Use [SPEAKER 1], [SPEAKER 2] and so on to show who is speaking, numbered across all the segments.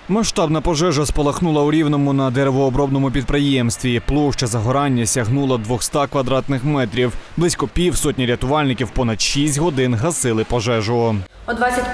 [SPEAKER 1] Масштабна пожежа спалахнула у Рівному на деревообробному підприємстві. Площа загорання сягнула 200 квадратних метрів. Близько півсотні рятувальників понад 6 годин гасили пожежу.
[SPEAKER 2] О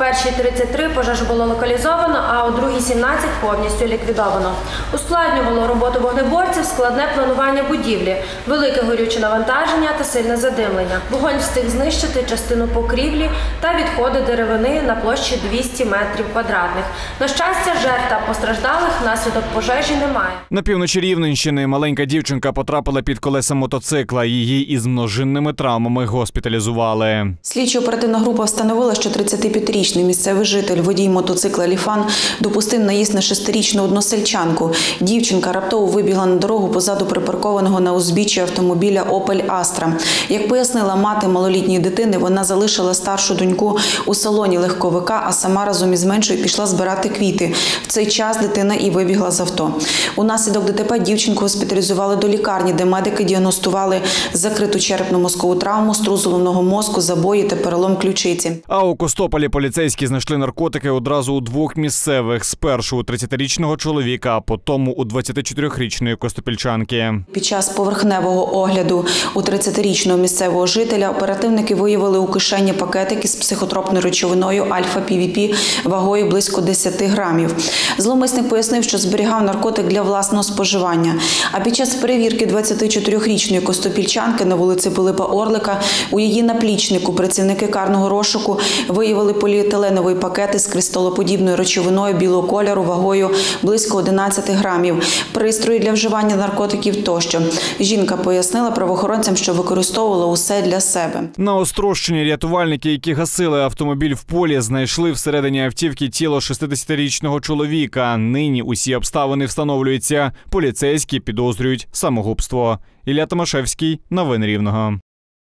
[SPEAKER 2] 21:33 пожежу було локалізовано, а о 2:17 повністю ліквідовано. Ускладнювало роботу вогнеборців складне планування будівлі, велике горюче навантаження та сильне задимлення. Вогонь встиг знищити частину покрівлі та відходи деревини на площі 200 метрів квадратних. На щастя, жертв та постраждалих внаслідок пожежі немає.
[SPEAKER 1] На півночі Рівненщини маленька дівчинка потрапила під колеса мотоцикла. Її із множинними травмами госпіталізували.
[SPEAKER 3] Слідчо-оперативна група встановила, що 35-річний місцевий житель, водій мотоцикла «Ліфан», допустив наїзд на 6-річну односельчанку. Дівчинка раптово вибігла на дорогу позаду припаркованого на узбіччі автомобіля «Опель Астра». Як пояснила мати малолітньої дитини, вона залишила старшу доньку у салоні легковика, а сама разом із меншою пішла збирати квіти. В цей час дитина і вибігла з авто. Унаслідок ДТП дівчинку госпіталізували до лікарні, де медики діагностували закриту черепно-мозкову травму, струс головного мозку, забої та перелом ключиці.
[SPEAKER 1] А у Костополі поліцейські знайшли наркотики одразу у двох місцевих. Спершу у 30-річного чоловіка, а потім у 24-річної костопільчанки.
[SPEAKER 3] Під час поверхневого огляду у 30-річного місцевого жителя оперативники виявили у кишені пакетики з психотропною речовиною альфа-ПВП вагою близько 10 грамів. Зловмисник пояснив, що зберігав наркотик для власного споживання. А під час перевірки 24-річної костопільчанки на вулиці Пилипа Орлика у її наплічнику працівники карного розшуку виявили поліетиленовий пакет із кристалоподібною речовиною білого кольору вагою близько 11 грамів, пристрої для вживання наркотиків тощо. Жінка пояснила правоохоронцям, що використовувала усе для себе.
[SPEAKER 1] На Острощині рятувальники, які гасили автомобіль в полі, знайшли всередині автівки тіло 60-річного чоловіка. Нині усі обставини встановлюються. Поліцейські підозрюють самогубство. Ілля Томашевський. Новини Рівного.